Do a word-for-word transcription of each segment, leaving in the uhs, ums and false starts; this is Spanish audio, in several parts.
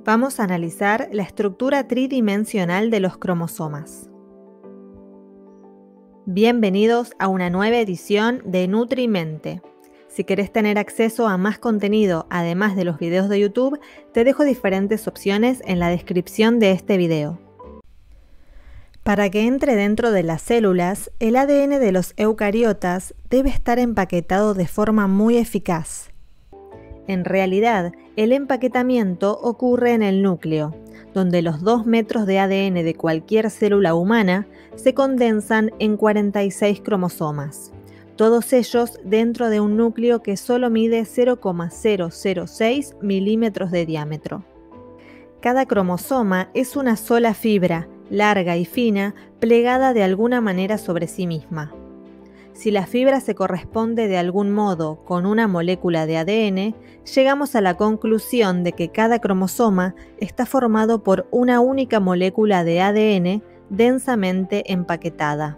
Vamos a analizar la estructura tridimensional de los cromosomas. Bienvenidos a una nueva edición de Nutrimente. Si querés tener acceso a más contenido, además de los videos de YouTube, te dejo diferentes opciones en la descripción de este video. Para que entre dentro de las células, el A D N de los eucariotas debe estar empaquetado de forma muy eficaz. En realidad, el empaquetamiento ocurre en el núcleo, donde los dos metros de A D N de cualquier célula humana se condensan en cuarenta y seis cromosomas, todos ellos dentro de un núcleo que solo mide cero coma cero cero seis milímetros de diámetro. Cada cromosoma es una sola fibra, larga y fina, plegada de alguna manera sobre sí misma. Si la fibra se corresponde de algún modo con una molécula de A D N, llegamos a la conclusión de que cada cromosoma está formado por una única molécula de A D N densamente empaquetada.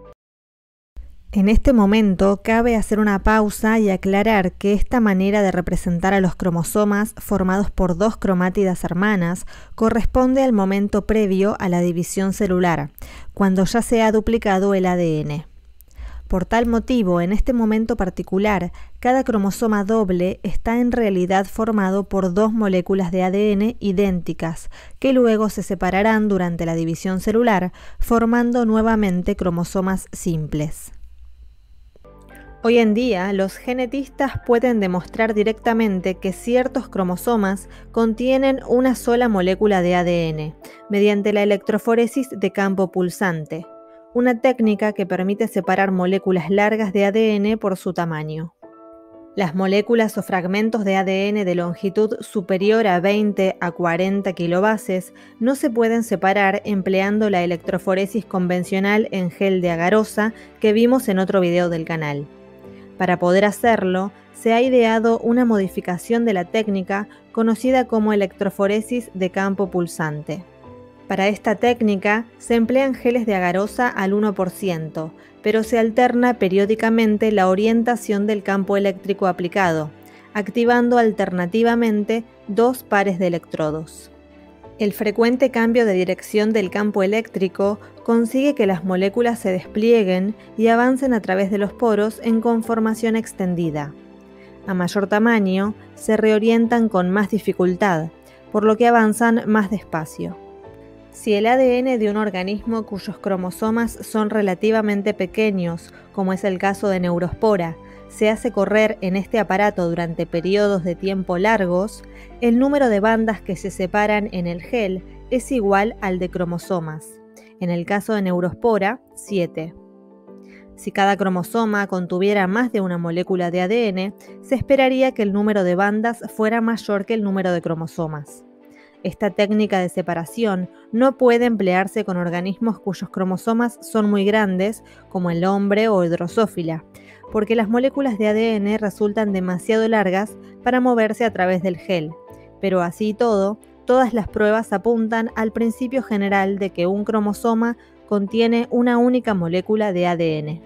En este momento cabe hacer una pausa y aclarar que esta manera de representar a los cromosomas formados por dos cromátidas hermanas corresponde al momento previo a la división celular, cuando ya se ha duplicado el A D N. Por tal motivo, en este momento particular, cada cromosoma doble está en realidad formado por dos moléculas de A D N idénticas, que luego se separarán durante la división celular, formando nuevamente cromosomas simples. Hoy en día, los genetistas pueden demostrar directamente que ciertos cromosomas contienen una sola molécula de A D N, mediante la electroforesis de campo pulsante, una técnica que permite separar moléculas largas de A D N por su tamaño. Las moléculas o fragmentos de A D N de longitud superior a veinte a cuarenta kilobases no se pueden separar empleando la electroforesis convencional en gel de agarosa que vimos en otro video del canal. Para poder hacerlo, se ha ideado una modificación de la técnica conocida como electroforesis de campo pulsante. Para esta técnica se emplean geles de agarosa al uno por ciento, pero se alterna periódicamente la orientación del campo eléctrico aplicado, activando alternativamente dos pares de electrodos. El frecuente cambio de dirección del campo eléctrico consigue que las moléculas se desplieguen y avancen a través de los poros en conformación extendida. A mayor tamaño, se reorientan con más dificultad, por lo que avanzan más despacio. Si el A D N de un organismo cuyos cromosomas son relativamente pequeños, como es el caso de Neurospora, se hace correr en este aparato durante periodos de tiempo largos, el número de bandas que se separan en el gel es igual al de cromosomas. En el caso de Neurospora, siete. Si cada cromosoma contuviera más de una molécula de A D N, se esperaría que el número de bandas fuera mayor que el número de cromosomas. Esta técnica de separación no puede emplearse con organismos cuyos cromosomas son muy grandes, como el hombre o Drosófila, porque las moléculas de A D N resultan demasiado largas para moverse a través del gel. Pero así y todo, todas las pruebas apuntan al principio general de que un cromosoma contiene una única molécula de A D N.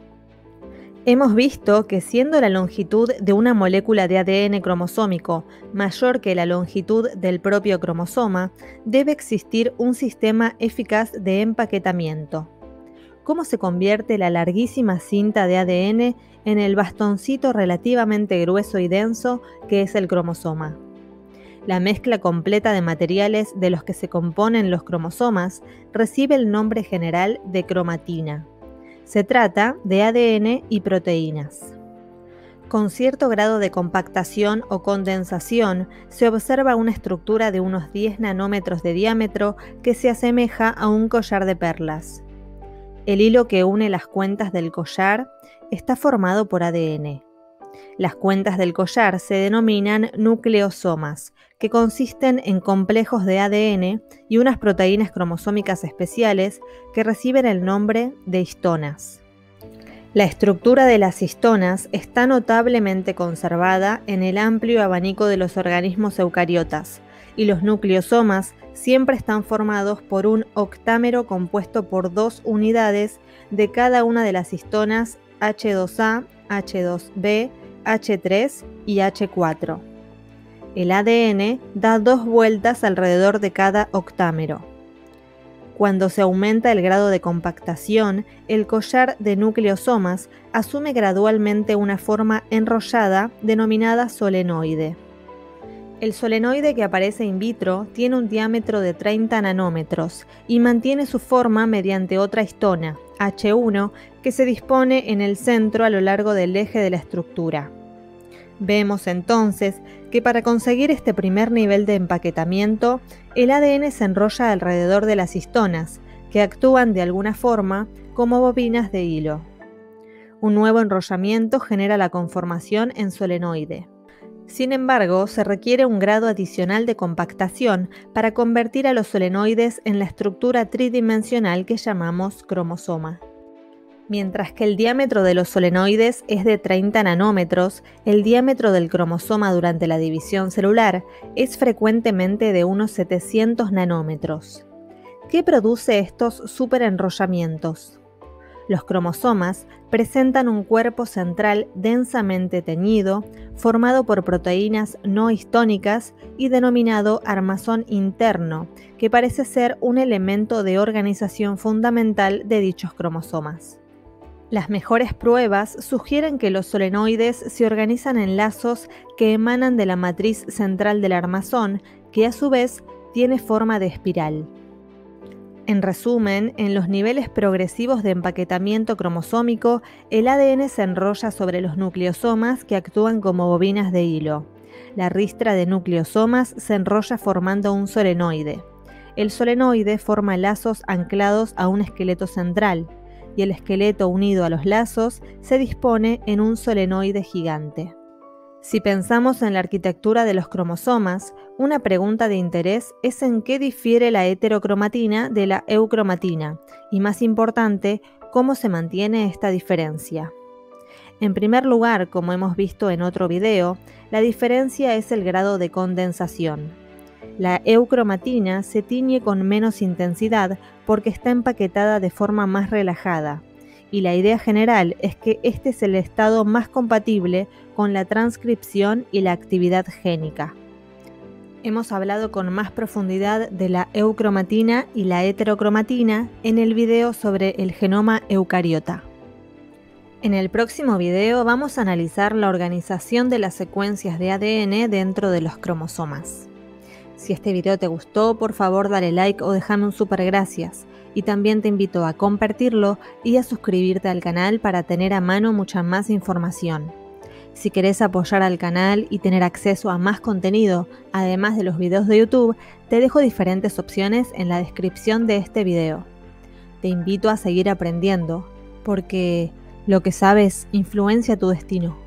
Hemos visto que siendo la longitud de una molécula de A D N cromosómico mayor que la longitud del propio cromosoma, debe existir un sistema eficaz de empaquetamiento. ¿Cómo se convierte la larguísima cinta de A D N en el bastoncito relativamente grueso y denso que es el cromosoma? La mezcla completa de materiales de los que se componen los cromosomas recibe el nombre general de cromatina. Se trata de A D N y proteínas. Con cierto grado de compactación o condensación, se observa una estructura de unos diez nanómetros de diámetro que se asemeja a un collar de perlas. El hilo que une las cuentas del collar está formado por A D N. Las cuentas del collar se denominan nucleosomas, que consisten en complejos de A D N y unas proteínas cromosómicas especiales que reciben el nombre de histonas. La estructura de las histonas está notablemente conservada en el amplio abanico de los organismos eucariotas, y los nucleosomas siempre están formados por un octámero compuesto por dos unidades de cada una de las histonas H dos A, H dos B, H tres y H cuatro. El A D N da dos vueltas alrededor de cada octámero. Cuando se aumenta el grado de compactación, el collar de nucleosomas asume gradualmente una forma enrollada denominada solenoide. El solenoide que aparece in vitro tiene un diámetro de treinta nanómetros y mantiene su forma mediante otra histona, H uno, que se dispone en el centro a lo largo del eje de la estructura. Vemos entonces que para conseguir este primer nivel de empaquetamiento, el A D N se enrolla alrededor de las histonas, que actúan de alguna forma como bobinas de hilo. Un nuevo enrollamiento genera la conformación en solenoide. Sin embargo, se requiere un grado adicional de compactación para convertir a los solenoides en la estructura tridimensional que llamamos cromosoma. Mientras que el diámetro de los solenoides es de treinta nanómetros, el diámetro del cromosoma durante la división celular es frecuentemente de unos setecientos nanómetros. ¿Qué produce estos superenrollamientos? Los cromosomas presentan un cuerpo central densamente teñido, formado por proteínas no histónicas y denominado armazón interno, que parece ser un elemento de organización fundamental de dichos cromosomas. Las mejores pruebas sugieren que los solenoides se organizan en lazos que emanan de la matriz central del armazón, que a su vez tiene forma de espiral. En resumen, en los niveles progresivos de empaquetamiento cromosómico, el A D N se enrolla sobre los nucleosomas que actúan como bobinas de hilo. La ristra de nucleosomas se enrolla formando un solenoide. El solenoide forma lazos anclados a un esqueleto central, y el esqueleto unido a los lazos se dispone en un solenoide gigante. Si pensamos en la arquitectura de los cromosomas, una pregunta de interés es en qué difiere la heterocromatina de la eucromatina y, más importante, cómo se mantiene esta diferencia. En primer lugar, como hemos visto en otro video, la diferencia es el grado de condensación. La eucromatina se tiñe con menos intensidad porque está empaquetada de forma más relajada, y la idea general es que este es el estado más compatible con la transcripción y la actividad génica. Hemos hablado con más profundidad de la eucromatina y la heterocromatina en el video sobre el genoma eucariota. En el próximo video vamos a analizar la organización de las secuencias de A D N dentro de los cromosomas. Si este video te gustó, por favor dale like o déjame un super gracias. Y también te invito a compartirlo y a suscribirte al canal para tener a mano mucha más información. Si querés apoyar al canal y tener acceso a más contenido, además de los videos de YouTube, te dejo diferentes opciones en la descripción de este video. Te invito a seguir aprendiendo, porque lo que sabes influencia tu destino.